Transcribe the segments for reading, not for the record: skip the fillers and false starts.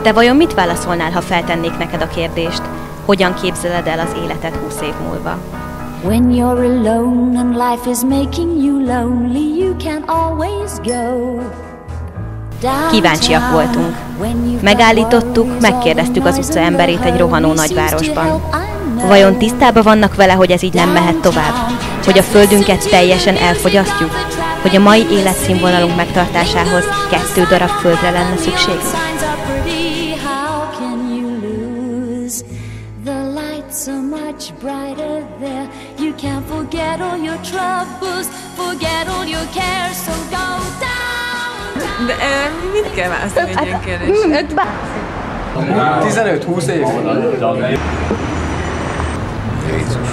Te vajon mit válaszolnál, ha feltennék neked a kérdést? Hogyan képzeled el az életed 20 év múlva? When you're alone and life is making you lonely, you can always go. Kíváncsiak voltunk. Megállítottuk, megkérdeztük az utca emberét egy rohanó nagyvárosban. Vajon tisztában vannak vele, hogy ez így nem mehet tovább? Hogy a földünket teljesen elfogyasztjuk? Hogy a mai életszínvonalunk megtartásához 2 darab földre lenne szükség? De mit kell választani egy ilyen kérdés? 15-20 év. Jézus.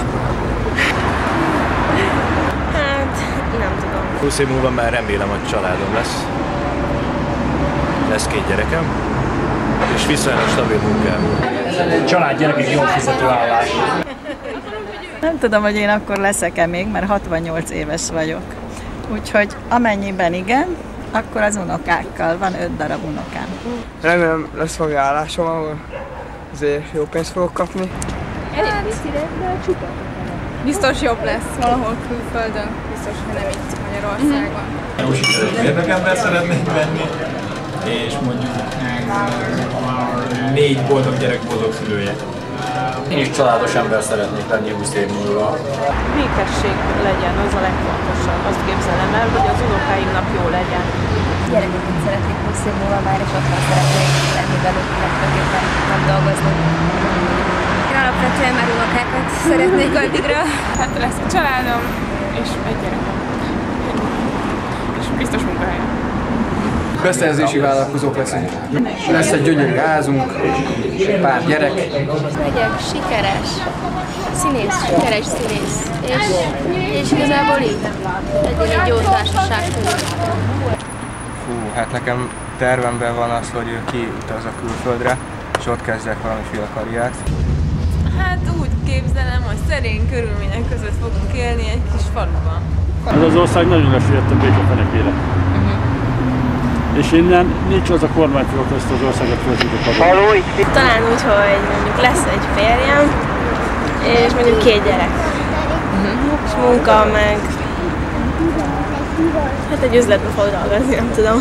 Hát, nem tudom. 20 év múlva már remélem, hogy családom lesz. Lesz 2 gyerekem, és viszonylag stabil munkám. Család, gyerekek, jól fizető állás. Nem tudom, hogy én akkor leszek-e még, mert 68 éves vagyok. Úgyhogy amennyiben igen, akkor az unokákkal. Van 5 darab unokám. Remélem lesz valami állásom, ahol azért jó pénzt fogok kapni. Biztos jobb lesz valahol külföldön, biztos, hogy nem itt Magyarországon. Jó sikeres mérnökember szeretnék lenni, és mondjuk 4 boldog gyerek boldog szülője. Én is családos ember szeretnék lenni 20 év múlva. Békesség legyen, az a legfontosabb. Azt képzelem el, hogy az unokáimnak jó legyen. Gyerekeket szeretnék 20 év múlva már, és otthon szeretnék lenni velük, legtöbbképpen nem dolgozni. Én alapvetően már unokákat szeretnék addigra. Hát lesz a családom, és egy gyerekem. És biztos munkahelyem. Beszerzési vállalkozók leszünk. Lesz egy gyönyörű házunk, pár gyerek. Legyek sikeres színész, sikeres színész. És igazából így legyen egy jó társaság között. Hát nekem tervemben van az, hogy kiutazok külföldre, és ott kezdek valamiféle karriert. Hát úgy képzelem, hogy szerény körülmények között fogunk élni egy kis faluban. Ez az ország nagyon lesüllyedt a békefenekére. És innen nincs az a kormányfő, aki ezt az országot föl tudja kapni. Talán úgy, hogy mondjuk lesz egy férjem, és mondjuk 2 gyerek. És munka, meg hát egy üzletbe fog dolgozni, nem tudom.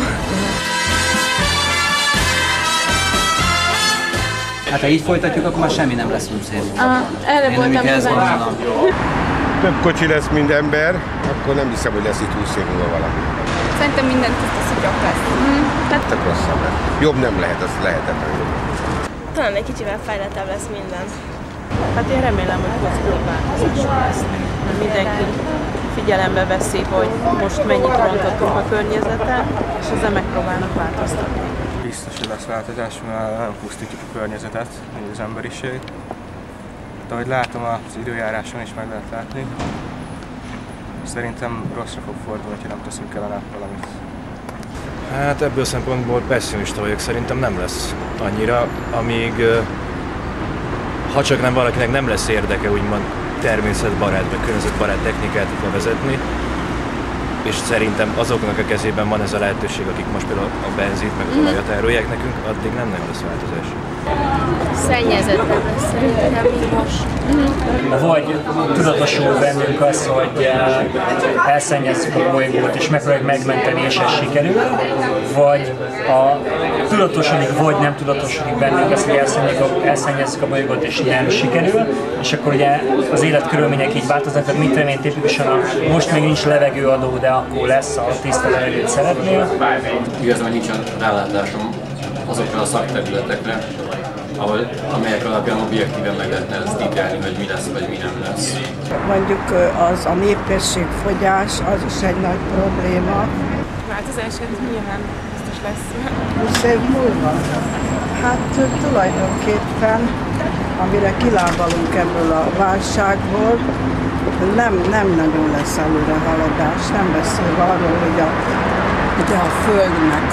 Hát ha így folytatjuk, akkor már semmi nem lesz 20 év. Erre voltam kíváncsi. Több kocsi lesz, mint ember, akkor nem hiszem, hogy lesz itt 20 év múlva valami. Szerintem mindent tiszta, hogy jobb lesz. Tehát rosszabb lesz. Jobb nem lehet, az lehetetlen jobb. Talán egy kicsivel fejlettebb lesz minden. Hát én remélem, hogy pozitív változások lesznek. Mindenki figyelembe veszi, hogy most mennyit rontottunk a környezeten, és ezzel megpróbálnak változtatni. Biztos, hogy lesz változás, mert nem pusztítjuk a környezetet, mint az emberiség. De ahogy látom, az időjáráson is meg lehet látni. Szerintem rosszra fog fordulni, ha nem teszünk ellene valamit. Hát ebből szempontból pessimista vagyok, szerintem nem lesz annyira, amíg ha csak nem valakinek nem lesz érdeke úgymond természetbarát vagy környezetbarát technikát bevezetni, és szerintem azoknak a kezében van ez a lehetőség, akik most például a benzint meg az olajat árulják nekünk, addig nem lesz változás. Szennyezettebb lesz szerintem, mint most. Vagy tudatosul bennünk az, hogy elszennyezzük a bolygót és megpróbáljuk megmenteni, és ez sikerül, vagy tudatosodik, vagy nem tudatosodik bennünk az, hogy elszennyezzük a bolygót és nem sikerül, és akkor ugye az életkörülmények így változnak, tehát mit tudom én tipikusan most még nincs levegőadó, de akkor lesz, a tiszta levegőt szeretnél. Igazából nincsen rálátásom azokra a szakterületekre, amelyek alapján objektíven meg lehetne ezt ítélni, hogy mi lesz, vagy mi nem lesz. Mondjuk az a népességfogyás, az is egy nagy probléma. Változás nyilván biztos lesz. 20 év múlva? Hát tulajdonképpen, amire kilábalunk ebből a válságból, nem nagyon lesz előrehaladás, nem beszél arról, hogy a Földnek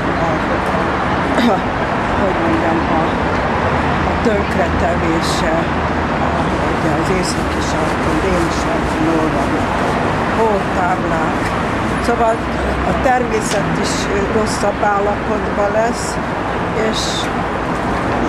hogy mondjam, a tönkretevése, az északi sarkon, déli sarkon vannak hótáblák. Szóval a természet is rosszabb állapotban lesz, és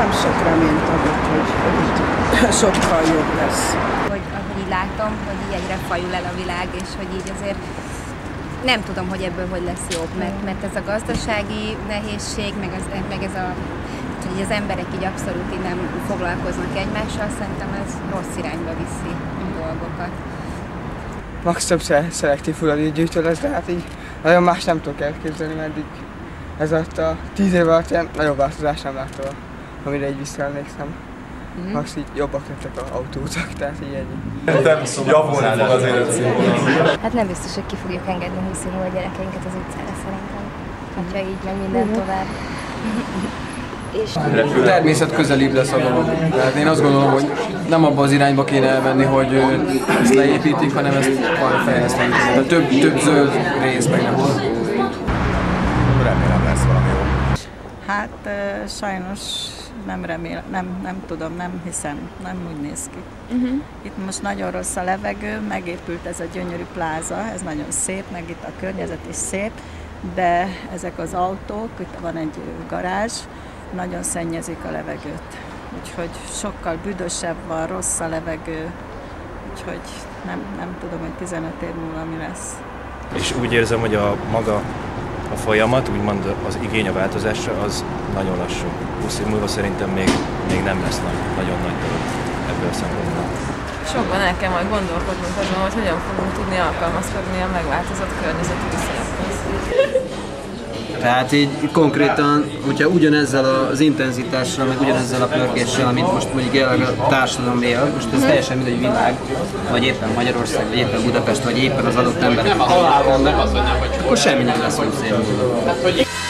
nem sok reményt adott, hogy itt sokkal jobb lesz. Hogy így látom, hogy így egyre fajul el a világ, és hogy így azért nem tudom, hogy ebből hogy lesz jobb, mert ez a gazdasági nehézség, meg ez a hogy az emberek így abszolút így nem foglalkoznak egymással, szerintem ez rossz irányba viszi a dolgokat. Max több szelektív hulladékgyűjtő lesz, de hát így nagyon más nem tudok elképzelni, mert így ez alatt a 10 év alatt ilyen nagyobb változást nem láttam, amire így visszaemlékszem. Max így jobbak lettek az autóutak, tehát így ennyi. Javulni fog az életszínvonal. Hát nem biztos, hogy ki fogjuk engedni 20 év múlva a gyerekeinket az utcára szerintem, hogyha így megy minden tovább. Természet közelébb lesz a dolog. Tehát én azt gondolom, hogy nem abba az irányba kéne elmenni, hogy ezt leépítik, hanem ezt fejleszteni. Tehát több zöld rész meg nem tudom. Remélem lesz valami jó. Hát sajnos nem remélem, nem tudom, nem hiszem, nem úgy néz ki. Itt most nagyon rossz a levegő, megépült ez a gyönyörű pláza, ez nagyon szép, meg itt a környezet is szép, de ezek az autók, itt van egy garázs, nagyon szennyezik a levegőt. Úgyhogy sokkal büdösebb van, rossz a levegő, úgyhogy nem tudom, hogy 15 év múlva mi lesz. És úgy érzem, hogy maga a folyamat, úgymond az igény a változásra, az nagyon lassú. 20 év múlva szerintem még nem lesz nagyon nagy dolog ebből a szempontból. Sokban el kell majd gondolkodnunk azon, hogy hogyan fogunk tudni alkalmazkodni a megváltozott környezeti viszonyokhoz. Tehát így konkrétan, hogyha ugyanezzel az intenzitással, meg ugyanezzel a pörgéssel, amit most mondjuk jelenleg a társadalom él, most ez teljesen mindegy világ, vagy éppen Magyarország, vagy éppen Budapest, vagy éppen az adott emberek, akkor semmi nem lesz 20 év múlva.